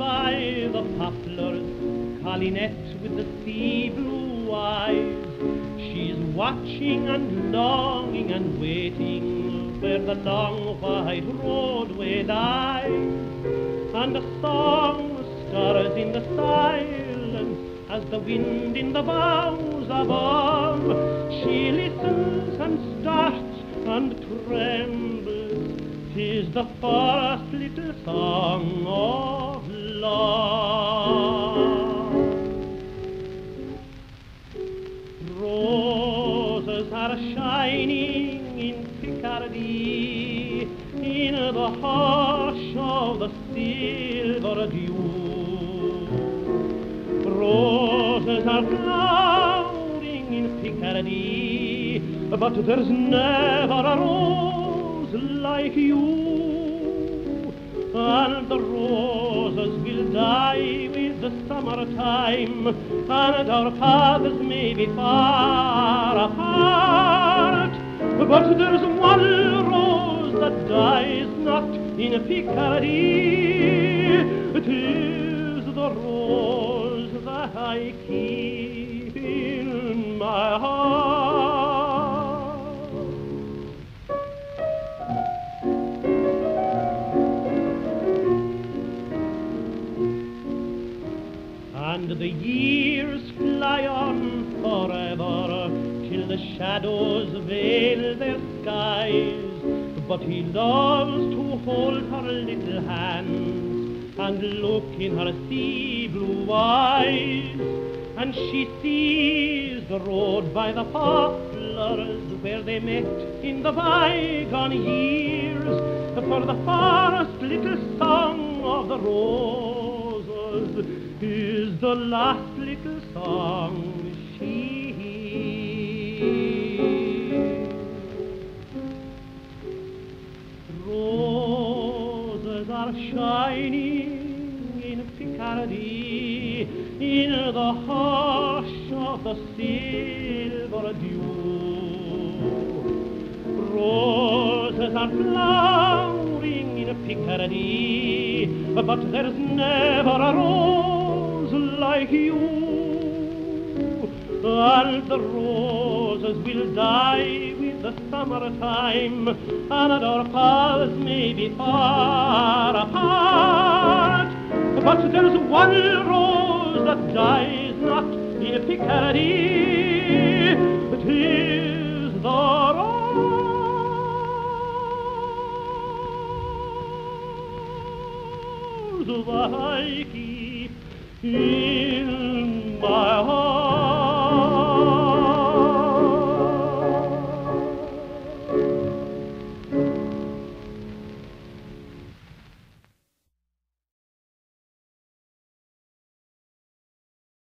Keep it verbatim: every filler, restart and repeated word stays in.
by the poplars, Collinette with the sea blue eyes. She's watching and longing and waiting where the long white roadway lies, and a song stirs in the silence as the wind in the boughs above. She listens and starts and trembles. 'Tis the first little song of love. Roses are shining in Picardy, in the hush of the silver dew. Roses are flowering in Picardy, but there's never a rose like you. And the roses will die with the summertime, and our paths may be far apart, but there's one rose that dies not in Picardy. 'Tis the rose that I keep in my heart. And the years fly on forever till the shadows veil their skies, but he loves to hold her little hands and look in her sea blue eyes, and she sees the road by the poplars where they met in the bygone years, for the first little song of the roses is the last little song she hears. Roses are shining in Picardy, in the hush of the silver dew. Roses are flowering in Picardy, but there's never a rose like you. And the roses will die with the summertime, and our paths may be far apart, but there's one rose that dies not in Picardy. 'Tis the rose that I keep in my heart.